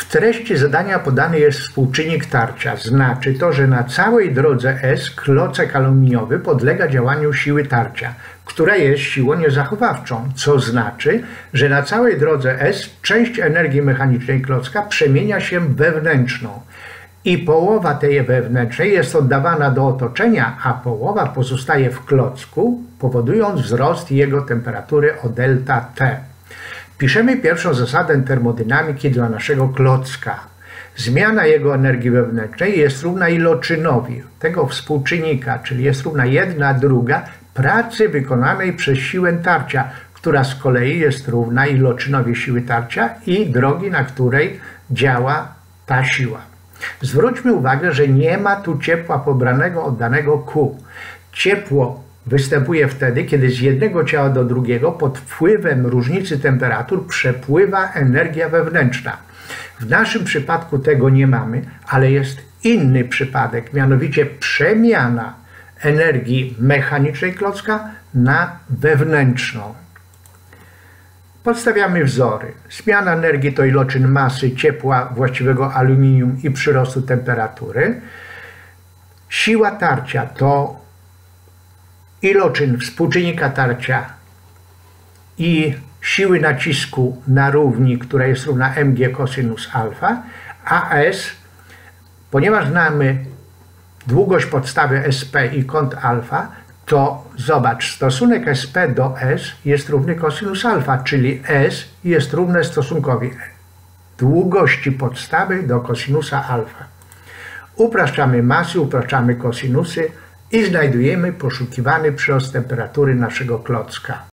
treści zadania podany jest współczynnik tarcia. Znaczy to, że na całej drodze S klocek aluminiowy podlega działaniu siły tarcia, która jest siłą niezachowawczą, co znaczy, że na całej drodze S część energii mechanicznej klocka przemienia się w wewnętrzną i połowa tej wewnętrznej jest oddawana do otoczenia, a połowa pozostaje w klocku, powodując wzrost jego temperatury o delta T. Piszemy pierwszą zasadę termodynamiki dla naszego klocka. Zmiana jego energii wewnętrznej jest równa iloczynowi tego współczynnika, czyli jest równa 1/2 pracy wykonanej przez siłę tarcia, która z kolei jest równa iloczynowi siły tarcia i drogi, na której działa ta siła. Zwróćmy uwagę, że nie ma tu ciepła pobranego oddanego Q. Ciepło występuje wtedy, kiedy z jednego ciała do drugiego pod wpływem różnicy temperatur przepływa energia wewnętrzna. W naszym przypadku tego nie mamy, ale jest inny przypadek, mianowicie przemiana energii mechanicznej klocka na wewnętrzną. Podstawiamy wzory. Zmiana energii to iloczyn masy ciepła właściwego aluminium i przyrostu temperatury. Siła tarcia to iloczyn współczynnika tarcia i siły nacisku na równi, która jest równa mg cosinus alfa, a S, ponieważ znamy długość podstawy SP i kąt alfa, to zobacz, stosunek SP do S jest równy cosinus alfa, czyli S jest równe stosunkowi długości podstawy do cosinusa alfa. Upraszczamy masy, upraszczamy kosinusy i znajdujemy poszukiwany przyrost temperatury naszego klocka.